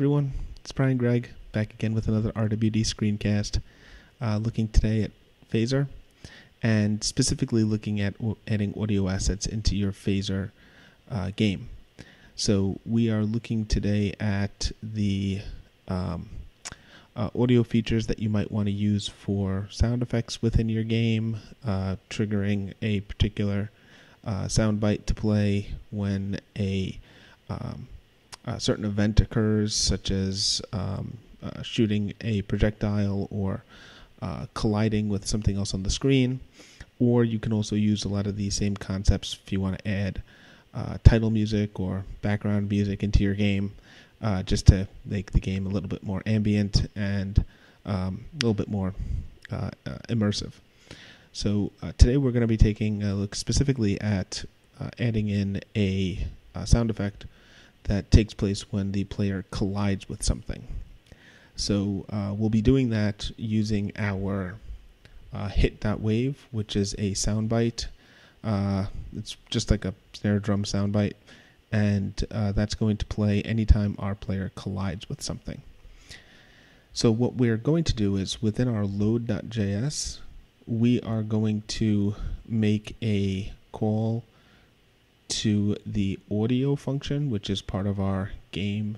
Everyone, it's Brian Gregg back again with another RWD screencast, looking today at Phaser and specifically looking at adding audio assets into your Phaser game. So we are looking today at the audio features that you might want to use for sound effects within your game, triggering a particular sound bite to play when a certain event occurs, such as shooting a projectile or colliding with something else on the screen. Or you can also use a lot of these same concepts if you want to add title music or background music into your game, just to make the game a little bit more ambient and a little bit more immersive. So today we're going to be taking a look specifically at adding in a sound effect that takes place when the player collides with something. So we'll be doing that using our hit.wave, which is a soundbite. It's just like a snare drum soundbite, and that's going to play anytime our player collides with something. So what we're going to do is within our load.js, we are going to make a call to the audio function, which is part of our game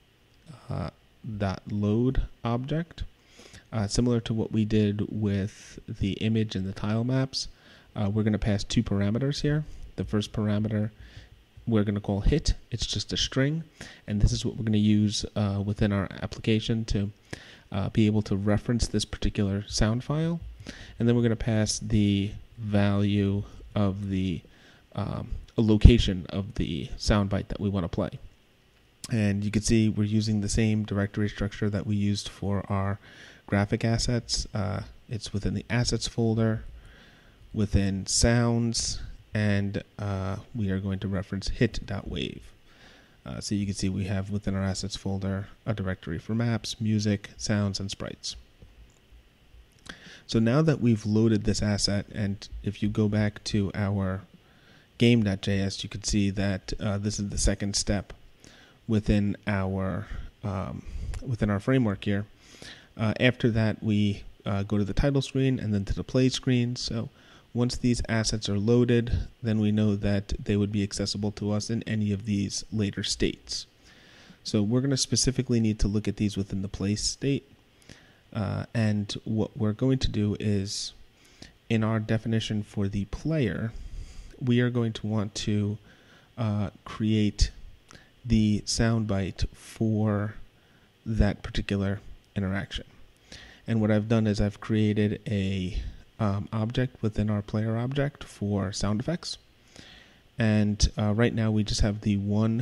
.load object. Similar to what we did with the image and the tile maps, we're going to pass two parameters here. The first parameter we're going to call hit. It's just a string, and this is what we're going to use within our application to be able to reference this particular sound file. And then we're going to pass the value of the a location of the soundbite that we want to play. And you can see we're using the same directory structure that we used for our graphic assets. It's within the assets folder, within sounds, and we are going to reference hit.wave. So you can see we have within our assets folder a directory for maps, music, sounds, and sprites. So now that we've loaded this asset, and if you go back to our game.js, you can see that this is the second step within our framework here. After that, we go to the title screen and then to the play screen. So once these assets are loaded, then we know that they would be accessible to us in any of these later states. So we're going to specifically need to look at these within the play state. And what we're going to do is, in our definition for the player, we are going to want to create the soundbite for that particular interaction. And what I've done is I've created a object within our player object for sound effects. And right now we just have the one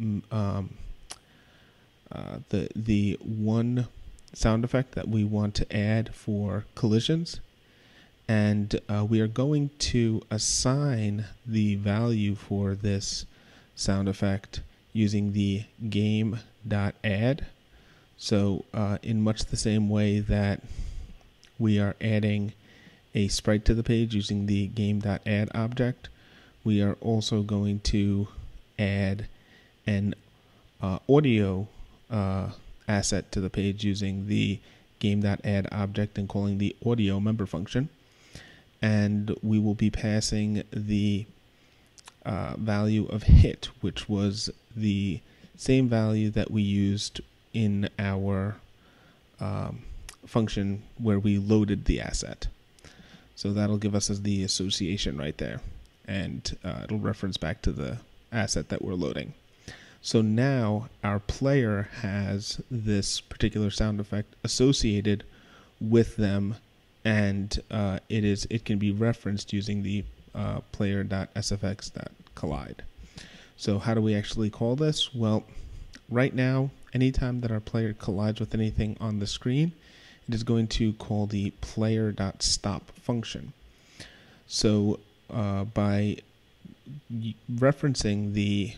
the one sound effect that we want to add for collisions. And we are going to assign the value for this sound effect using the game.add. So in much the same way that we are adding a sprite to the page using the game.add object, we are also going to add an audio asset to the page using the game.add object and calling the audio member function. And we will be passing the value of hit, which was the same value that we used in our function where we loaded the asset. So that'll give us as the association right there, and it'll reference back to the asset that we're loading. So now our player has this particular sound effect associated with them, and it can be referenced using the player.sfx.collide. So how do we actually call this? Well, right now, anytime that our player collides with anything on the screen, it is going to call the player.stop function. So by referencing the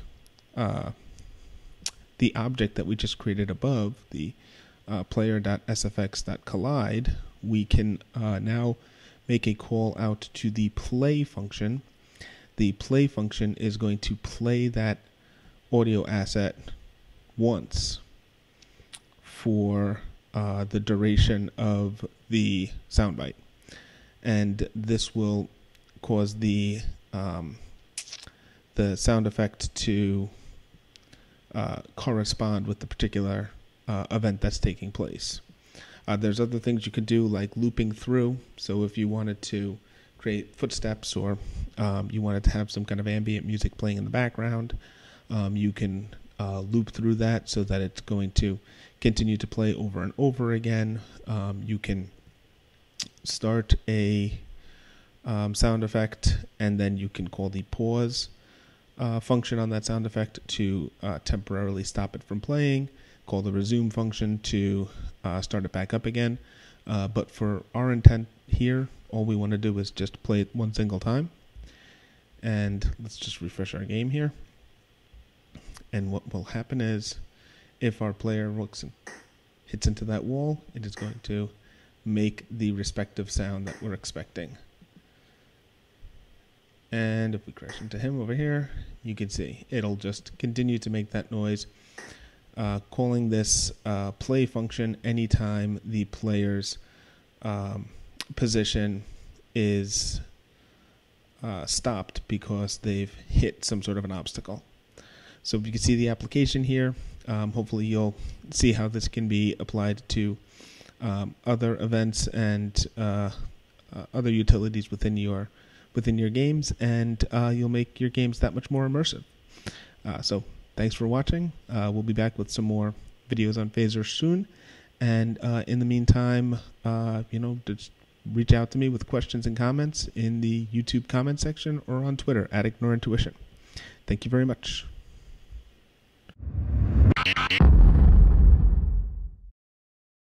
object that we just created above, the player.sfx.collide, we can now make a call out to the play function. The play function is going to play that audio asset once, for the duration of the soundbite, and this will cause the sound effect to correspond with the particular event that's taking place. There's other things you could do, like looping through. So if you wanted to create footsteps, or you wanted to have some kind of ambient music playing in the background, you can loop through that so that it's going to continue to play over and over again. You can start a sound effect, and then you can call the pause function on that sound effect to temporarily stop it from playing, call the resume function to start it back up again. But for our intent here, all we want to do is just play it one single time. And let's just refresh our game here. And what will happen is, if our player looks and hits into that wall, it is going to make the respective sound that we're expecting. And if we crash into him over here, you can see it'll just continue to make that noise, calling this play function anytime the player's position is stopped because they've hit some sort of an obstacle. So if you can see the application here, hopefully you'll see how this can be applied to other events and other utilities within your games, and you'll make your games that much more immersive. So thanks for watching. We'll be back with some more videos on phasers soon, and in the meantime, just reach out to me with questions and comments in the YouTube comment section or on Twitter @IgnnoreIntuition. Thank you very much.